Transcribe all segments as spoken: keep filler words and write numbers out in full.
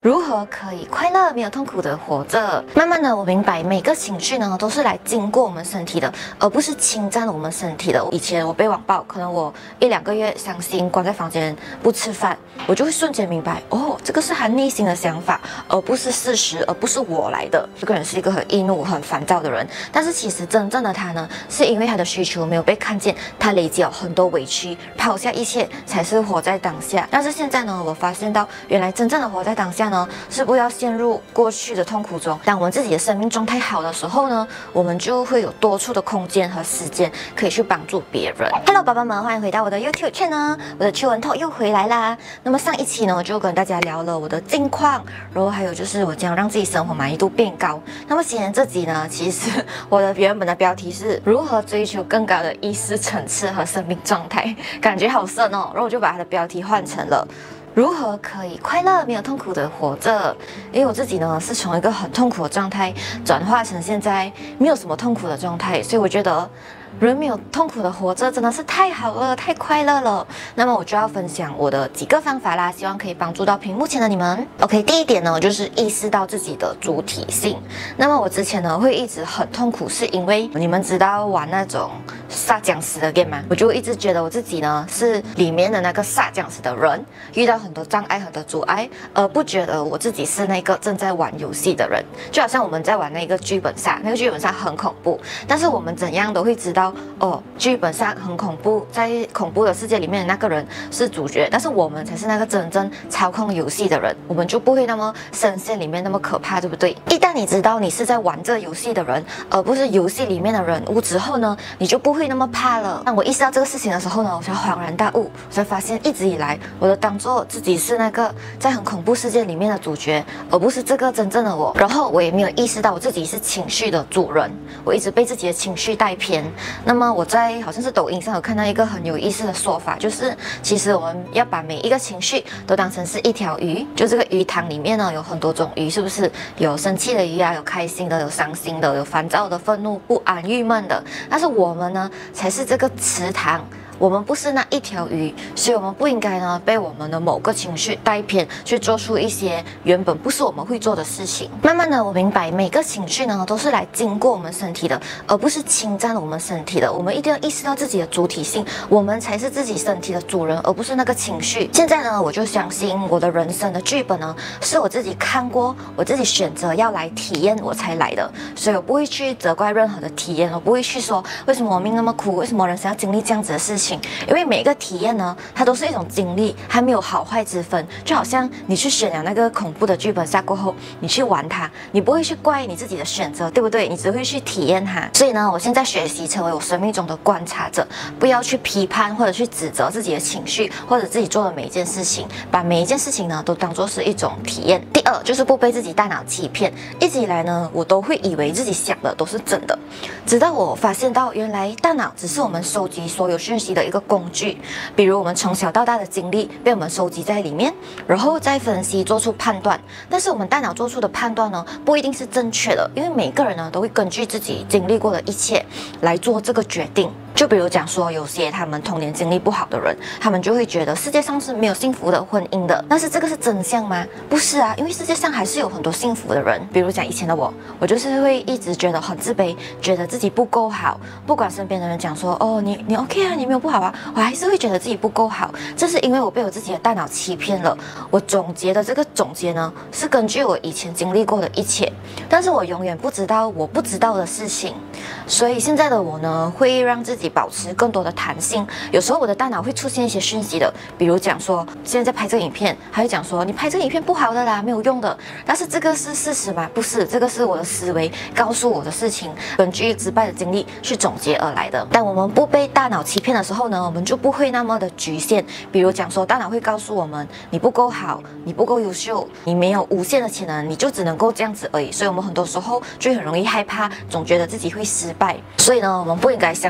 如何可以快乐没有痛苦的活着？慢慢的，我明白每个情绪呢都是来经过我们身体的，而不是侵占我们身体的。以前我被网暴，可能我一两个月伤心，关在房间不吃饭，我就会瞬间明白，哦，这个是他内心的想法，而不是事实，而不是我来的。这个人是一个很易怒、很烦躁的人，但是其实真正的他呢，是因为他的需求没有被看见，他累积了很多委屈，抛下一切才是活在当下。但是现在呢，我发现到原来真正的活在当下呢。是不要陷入过去的痛苦中。当我们自己的生命状态好的时候呢，我们就会有多处的空间和时间可以去帮助别人。Hello， 宝宝们，欢迎回到我的 YouTube channel， 我的邱文透又回来啦。那么上一期呢，我就跟大家聊了我的近况，然后还有就是我将让自己生活满意度变高。那么今天这集呢，其实我的原本的标题是如何追求更高的意识层次和生命状态，感觉好深哦。然后我就把它的标题换成了。如何可以快乐没有痛苦的活着？因为我自己呢是从一个很痛苦的状态转化成现在没有什么痛苦的状态，所以我觉得人没有痛苦的活着真的是太好了，太快乐了。那么我就要分享我的几个方法啦，希望可以帮助到屏幕前的你们。OK， 第一点呢就是意识到自己的主体性。那么我之前呢会一直很痛苦，是因为你们知道玩那种杀僵尸的 game 吗？我就一直觉得我自己呢是里面的那个杀僵尸的人，遇到很多障碍、很多阻碍，而不觉得我自己是那个正在玩游戏的人。就好像我们在玩那个剧本杀，那个剧本杀很恐怖，但是我们怎样都会知道。哦，剧本上很恐怖，在恐怖的世界里面的那个人是主角，但是我们才是那个真正操控游戏的人，我们就不会那么深陷里面那么可怕，对不对？一旦你知道你是在玩这游戏的人，而不是游戏里面的人物之后呢，你就不会那么怕了。当我意识到这个事情的时候呢，我才恍然大悟，我才发现一直以来我都当做自己是那个在很恐怖世界里面的主角，而不是这个真正的我。然后我也没有意识到我自己是情绪的主人，我一直被自己的情绪带偏。那么我在好像是抖音上有看到一个很有意思的说法，就是其实我们要把每一个情绪都当成是一条鱼，就这个鱼塘里面呢有很多种鱼，是不是？有生气的鱼啊，有开心的，有伤心的，有烦躁的、愤怒、不安、郁闷的。但是我们呢，才是这个池塘。我们不是那一条鱼，所以我们不应该呢被我们的某个情绪带偏，去做出一些原本不是我们会做的事情。慢慢的，我明白每个情绪呢都是来经过我们身体的，而不是侵占我们身体的。我们一定要意识到自己的主体性，我们才是自己身体的主人，而不是那个情绪。现在呢，我就相信我的人生的剧本呢是我自己看过，我自己选择要来体验我才来的，所以我不会去责怪任何的体验，我不会去说为什么我命那么苦，为什么人生要经历这样子的事情。因为每一个体验呢，它都是一种经历，还没有好坏之分。就好像你去选了那个恐怖的剧本杀过后，你去玩它，你不会去怪你自己的选择，对不对？你只会去体验它。所以呢，我现在学习成为我生命中的观察者，不要去批判或者去指责自己的情绪，或者自己做的每一件事情，把每一件事情呢都当作是一种体验。第二就是不被自己大脑欺骗。一直以来呢，我都会以为自己想的都是真的，直到我发现到原来大脑只是我们收集所有讯息的一个工具，比如我们从小到大的经历被我们收集在里面，然后再分析做出判断。但是我们大脑做出的判断呢，不一定是正确的，因为每个人呢都会根据自己经历过的一切来做这个决定。就比如讲说，有些他们童年经历不好的人，他们就会觉得世界上是没有幸福的婚姻的。但是这个是真相吗？不是啊，因为世界上还是有很多幸福的人。比如讲以前的我，我就是会一直觉得很自卑，觉得自己不够好，不管身边的人讲说，哦，你你 OK 啊，你没有不好啊，我还是会觉得自己不够好。这是因为我被我自己的大脑欺骗了。我总结的这个总结呢，是根据我以前经历过的一切，但是我永远不知道我不知道的事情。所以现在的我呢，会让自己保持更多的弹性。有时候我的大脑会出现一些讯息的，比如讲说现在在拍这个影片，还会讲说你拍这个影片不好的啦，没有用的。但是这个是事实吗？不是，这个是我的思维告诉我的事情，根据失败的经历去总结而来的。当我们不被大脑欺骗的时候呢，我们就不会那么的局限。比如讲说，大脑会告诉我们你不够好，你不够优秀，你没有无限的潜能，你就只能够这样子而已。所以我们很多时候就很容易害怕，总觉得自己会失败。所以呢，我们不应该相信我们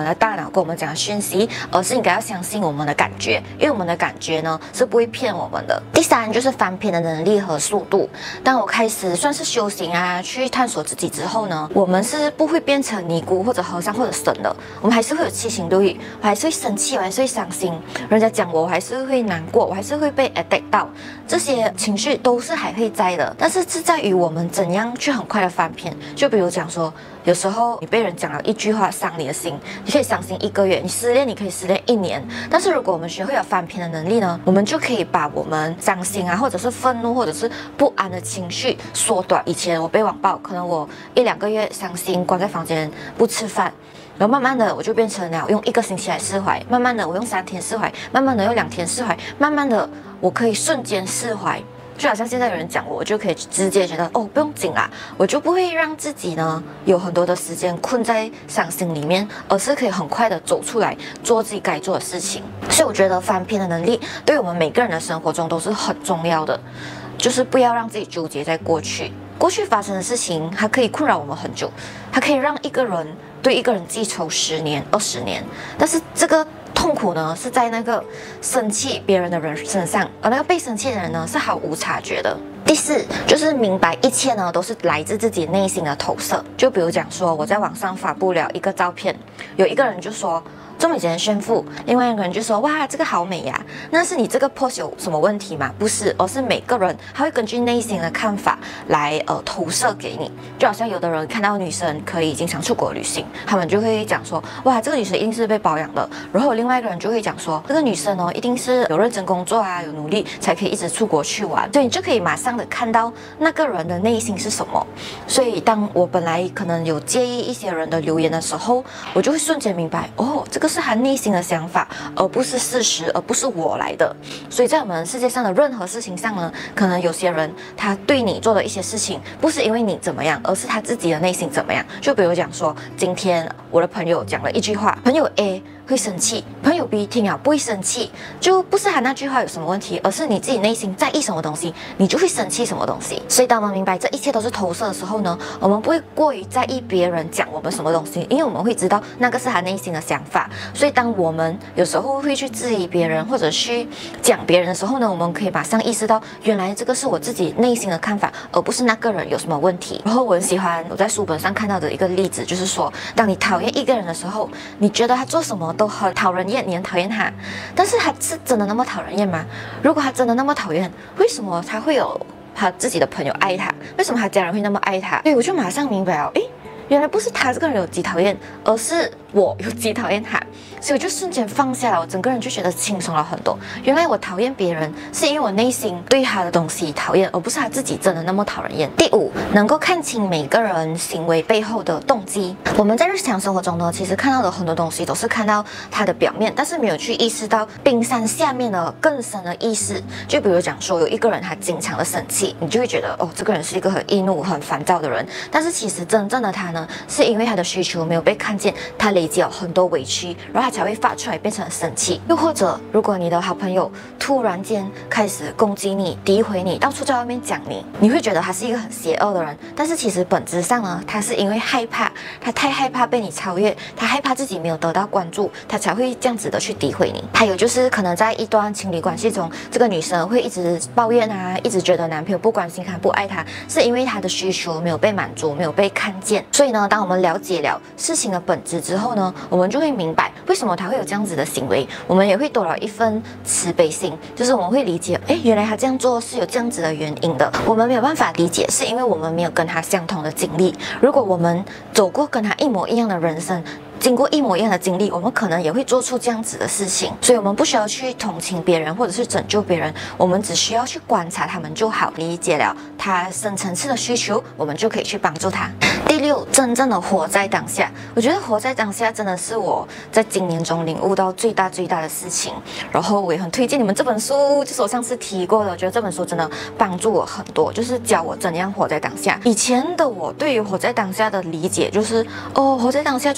的大脑跟我们讲讯息，而是应该要相信我们的感觉，因为我们的感觉呢是不会骗我们的。第三就是翻篇的能力和速度。当我开始算是修行啊，去探索自己之后呢，我们是不会变成尼姑或者和尚或者神的，我们还是会有七情六欲，我还是会生气，我还是会伤心，人家讲我，我还是会难过，我还是会被 attack 到，这些情绪都是还会在的，但是是在于我们怎样去很快的翻篇。就比如讲说，有时候你被人讲了一句话伤你的心，你可以伤心一个月，你失恋你可以失恋一年，但是如果我们学会了翻篇的能力呢，我们就可以把我们伤心啊，或者是愤怒，或者是不安的情绪缩短。以前我被网暴，可能我一两个月伤心，关在房间不吃饭。然后慢慢的我就变成了用一个星期来释怀，慢慢的我用三天释怀，慢慢的用两天释怀，慢慢的我可以瞬间释怀。就好像现在有人讲我，我就可以直接觉得哦不用紧啦，我就不会让自己呢有很多的时间困在伤心里面，而是可以很快的走出来做自己该做的事情。所以我觉得翻篇的能力对我们每个人的生活中都是很重要的，就是不要让自己纠结在过去。过去发生的事情，它可以困扰我们很久，它可以让一个人对一个人记仇十年、二十年。但是这个痛苦呢，是在那个生气别人的人身上，而那个被生气的人呢，是毫无察觉的。第四就是明白一切呢都是来自自己内心的投射。就比如讲说，我在网上发布了一个照片，有一个人就说钟美洁炫富，另外一个人就说哇这个好美呀，那是你这个 post 有什么问题吗？不是，而是每个人他会根据内心的看法来呃投射给你。就好像有的人看到女生可以经常出国旅行，他们就会讲说哇这个女生一定是被包养的，然后另外一个人就会讲说这个女生哦一定是有认真工作啊，有努力才可以一直出国去玩。所以你就可以马上的看到那个人的内心是什么。所以当我本来可能有介意一些人的留言的时候，我就会瞬间明白哦这个是他内心的想法，而不是事实，而不是我来的。所以在我们世界上的任何事情上呢，可能有些人他对你做的一些事情，不是因为你怎么样，而是他自己的内心怎么样。就比如讲说，今天我的朋友讲了一句话，朋友 A 会生气，朋友 B 听了不会生气，就不是他那句话有什么问题，而是你自己内心在意什么东西，你就会生气什么东西。所以当我们明白这一切都是投射的时候呢，我们不会过于在意别人讲我们什么东西，因为我们会知道那个是他内心的想法。所以当我们有时候会去质疑别人或者去讲别人的时候呢，我们可以马上意识到，原来这个是我自己内心的看法，而不是那个人有什么问题。然后我很喜欢我在书本上看到的一个例子，就是说，当你讨厌一个人的时候，你觉得他做什么都很讨人厌，你很讨厌他，但是他是真的那么讨人厌吗？如果他真的那么讨厌，为什么他会有他自己的朋友爱他？为什么他家人会那么爱他？所以我就马上明白了，诶，原来不是他这个人有几讨厌，而是我有几讨厌他。所以我就瞬间放下了，我整个人就觉得轻松了很多。原来我讨厌别人，是因为我内心对他的东西讨厌，而不是他自己真的那么讨人厌。第五，能够看清每个人行为背后的动机。我们在日常生活中呢，其实看到的很多东西都是看到它的表面，但是没有去意识到冰山下面的更深的意思。就比如讲说，有一个人他经常的生气，你就会觉得哦，这个人是一个很易怒、很烦躁的人。但是其实真正的他呢，是因为他的需求没有被看见，他累积了很多委屈，然后他才会发出来变成生气。又或者，如果你的好朋友突然间开始攻击你、诋毁你，到处在外面讲你，你会觉得他是一个很邪恶的人。但是其实本质上呢，他是因为害怕，他太害怕被你超越，他害怕自己没有得到关注，他才会这样子的去诋毁你。还有就是可能在一段情侣关系中，这个女生会一直抱怨啊，一直觉得男朋友不关心她、不爱她，是因为她的需求没有被满足，没有被看见。所以呢，当我们了解了事情的本质之后呢，我们就会明白为什么他会有这样子的行为，我们也会多了一份慈悲心，就是我们会理解，哎，原来他这样做是有这样子的原因的。我们没有办法理解，是因为我们没有跟他相同的经历。如果我们走过跟他一模一样的人生，经过一模一样的经历，我们可能也会做出这样子的事情。所以我们不需要去同情别人或者是拯救别人，我们只需要去观察他们就好，理解了他深层次的需求，我们就可以去帮助他。第六，真正的活在当下。我觉得活在当下真的是我在今年中领悟到最大最大的事情。然后我也很推荐你们这本书，就是我上次提过的，我觉得这本书真的帮助我很多，就是教我怎样活在当下。以前的我对于活在当下的理解就是，哦，活在当下就是要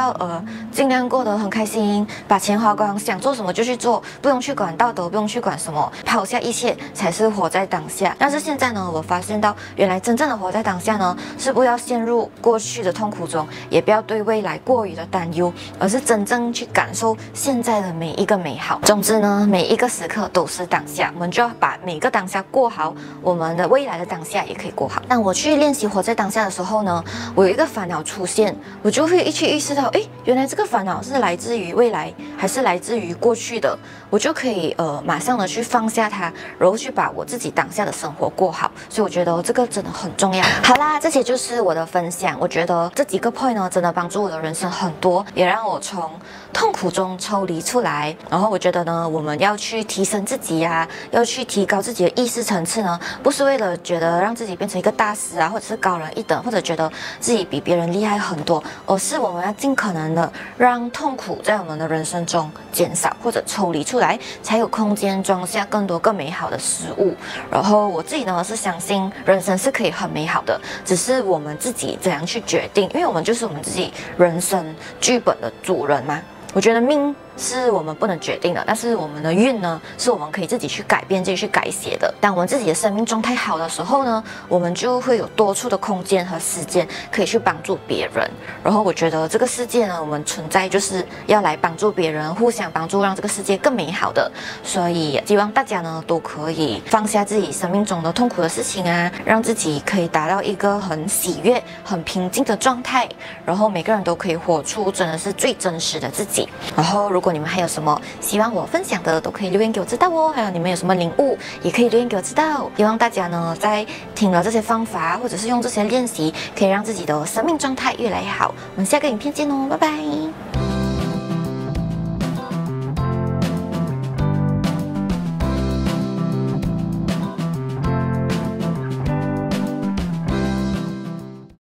要呃尽量过得很开心，把钱花光，想做什么就去做，不用去管道德，不用去管什么，抛下一切才是活在当下。但是现在呢，我发现到原来真正的活在当下呢，是不要陷入过去的痛苦中，也不要对未来过于的担忧，而是真正去感受现在的每一个美好。总之呢，每一个时刻都是当下，我们就要把每个当下过好，我们的未来的当下也可以过好。当我去练习活在当下的时候呢，我有一个烦恼出现，我就会一去意识到，哎，原来这个烦恼是来自于未来，还是来自于过去的，我就可以呃马上的去放下它，然后去把我自己当下的生活过好。所以我觉得这个真的很重要。好啦，这些就是我的分享。我觉得这几个 point 呢，真的帮助我的人生很多，也让我从痛苦中抽离出来。然后我觉得呢，我们要去提升自己呀、啊，要去提高自己的意识层次呢，不是为了觉得让自己变成一个大师啊，或者是高人一等，或者觉得自己比别人厉害很多，而是我们要尽可能的让痛苦在我们的人生中减少或者抽离出来，才有空间装下更多更美好的事物。然后我自己呢是相信人生是可以很美好的，只是我们自己怎样去决定，因为我们就是我们自己人生剧本的主人嘛。我觉得命是我们不能决定的，但是我们的运呢，是我们可以自己去改变、自己去改写的。当我们自己的生命状态好的时候呢，我们就会有多出的空间和时间可以去帮助别人。然后我觉得这个世界呢，我们存在就是要来帮助别人，互相帮助，让这个世界更美好的。所以希望大家呢都可以放下自己生命中的痛苦的事情啊，让自己可以达到一个很喜悦、很平静的状态。然后每个人都可以活出真的是最真实的自己。然后如果你们还有什么希望我分享的，都可以留言给我知道哦。还有你们有什么领悟，也可以留言给我知道。希望大家呢，在听了这些方法，或者是用这些练习，可以让自己的生命状态越来越好。我们下个影片见哦，拜拜。